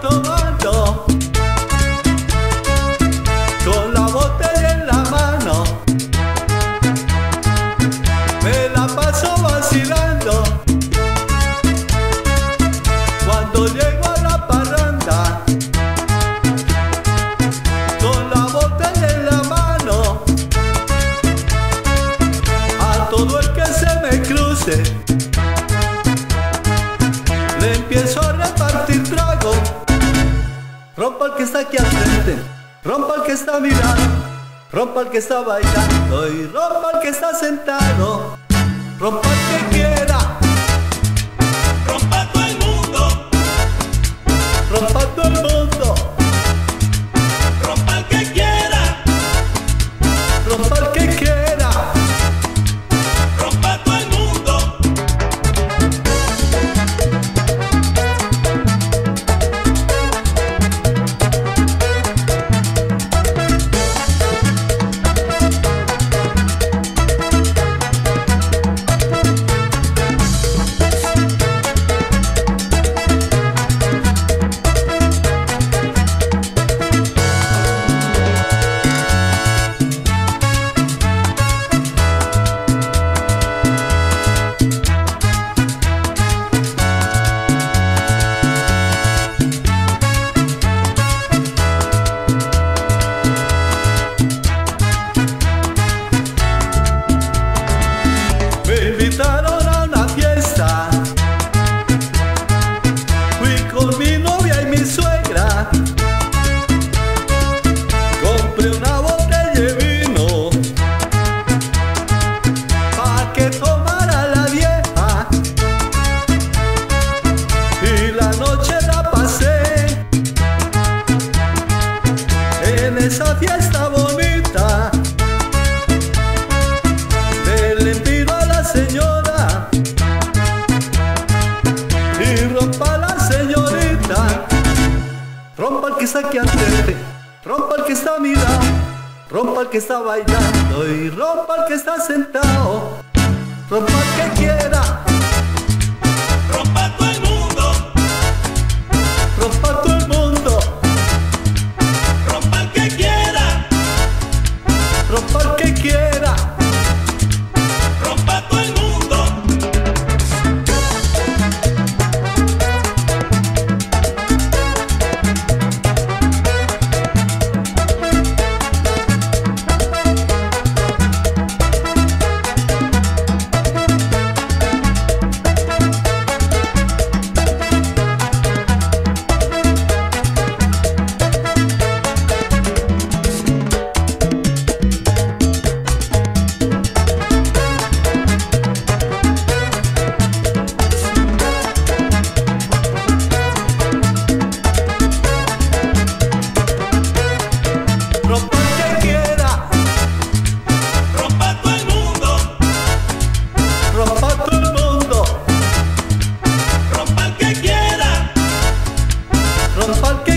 tomando, con la botella en la mano, me la paso vacilando. Cuando llego a la parranda, con la botella en la mano, a todo el que se me cruce le empiezo a repartir trago. Rompa el que está aquí al frente, rompa el que está mirando, rompa el que está bailando y rompa el que está sentado. Rompa el que quiera, rompa todo el mundo, rompa todo el mundo, rompa el que quiera, rompa el que quiera. rompa todo el mundo. Me invitaron a una fiesta, fui con mi novia y mi suegra, compré una botella de vino pa' que tomara la vieja y la noche la pasé en esa fiesta bonita. Le pido a la señora y rompa la señorita. Rompa el que está aquí al frente, rompa el que está mirando, rompa el que está bailando y rompa el que está sentado. Rompa el que quiera, Rompa todo el mundo, rompa todo el mundo, rompa el que quiera, rompa el que quiera. rompa todo el mundo. Rompa el que quiera, Rompa todo el mundo, rompa todo el mundo, rompa el que quiera, rompa el que